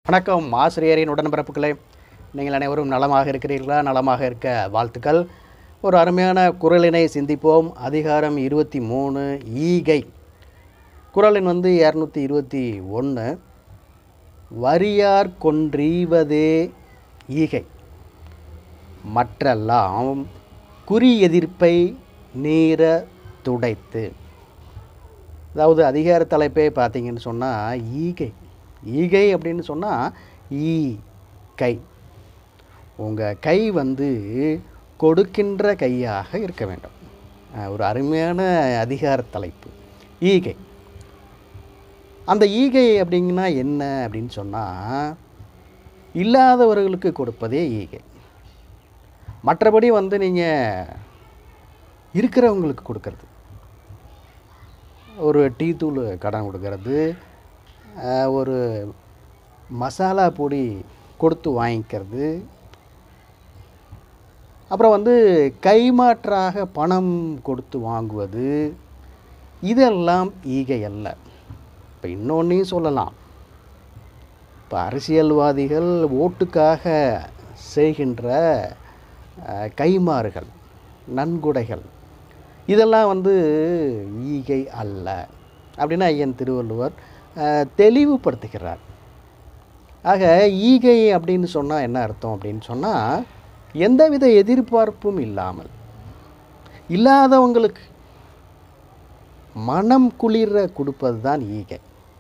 வணக்கம் ஆசிரியரின் உடன்பிறப்புகளே, நீங்கள் அனைவரும் நலமாக இருக்கிறீர்களா? நலமாக இருக்க வாழ்த்துக்கள். ஒரு அருமையான குறளினை சிந்திப்போம். அதிகாரம் 23 ஈகை. குறளின் 221. வரியார் கொன்றீவதே ஈகை, மற்றெல்லாம் குறி எதிர்ப்பை நீர துடைத்து. அதாவது அதிகார தலைப்பே பார்த்தீங்கன்னு சொன்னால் ஈகை. ஈகை அப்படின்னு சொன்னால் ஈ கை. உங்கள் கை கொடுக்கின்ற கையாக இருக்க வேண்டும். ஒரு அருமையான அதிகார தலைப்பு ஈகை. அந்த ஈகை அப்படிங்கன்னா என்ன அப்படின்னு சொன்னால், இல்லாதவர்களுக்கு கொடுப்பதே ஈகை. மற்றபடி நீங்கள் இருக்கிறவங்களுக்கு கொடுக்கறது, ஒரு டீ தூள் கடன் கொடுக்கறது, ஒரு மசாலா பொடி கொடுத்து வாங்கிக்கிறது, அப்புறம் கைமாற்றாக பணம் கொடுத்து வாங்குவது, இதெல்லாம் ஈகை அல்ல. இப்போ இன்னொன்றையும் சொல்லலாம். இப்போ அரசியல்வாதிகள் ஓட்டுக்காக செய்கின்ற கைமாறுகள், நன்கொடைகள், இதெல்லாம் ஈகை அல்ல அப்படின்னு ஐயன் திருவள்ளுவர் தெளிவுபடுத்துகிறார். ஆக ஈகை அப்படின்னு சொன்னால் என்ன அர்த்தம் அப்படின்னு சொன்னால், எந்தவித எதிர்பார்ப்பும் இல்லாமல் இல்லாதவங்களுக்கு மனம் குளிர கொடுப்பது தான் ஈகை.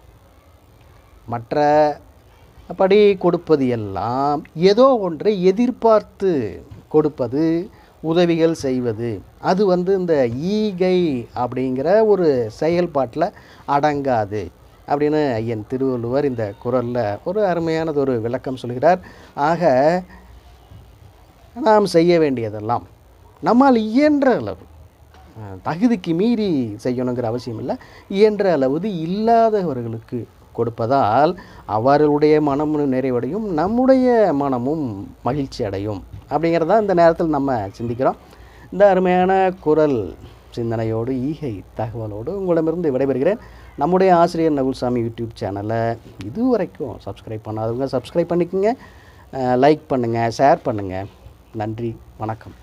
மற்றபடி கொடுப்பது எல்லாம் ஏதோ ஒன்றை எதிர்பார்த்து கொடுப்பது, உதவிகள் செய்வது, அது இந்த ஈகை அப்படிங்கிற ஒரு செயல்பாட்டில் அடங்காது அப்படின்னு ஐயன் திருவள்ளுவர் இந்த குறளில் ஒரு அருமையானது ஒரு விளக்கம் சொல்கிறார். ஆக நாம் செய்ய வேண்டியதெல்லாம் நம்மால் இயன்ற அளவு, தகுதிக்கு மீறி செய்யணுங்கிற அவசியம் இல்லை, இயன்ற அளவு இல்லாதவர்களுக்கு கொடுப்பதால் அவர்களுடைய மனமும் நிறைவடையும், நம்முடைய மனமும் மகிழ்ச்சி அடையும் அப்படிங்கிறதான் இந்த நேரத்தில் நம்ம சிந்திக்கிறோம். இந்த அருமையான குறள் சிந்தனையோடு ஈகை தகவலோடு உங்களிடமிருந்து விடைபெறுகிறேன். நம்முடைய ஆசிரியர் நகுல்சாமி யூடியூப் சேனலை இதுவரைக்கும் சப்ஸ்கிரைப் பண்ணாதவங்க சப்ஸ்கிரைப் பண்ணிக்கோங்க, லைக் பண்ணுங்கள், ஷேர் பண்ணுங்கள். நன்றி, வணக்கம்.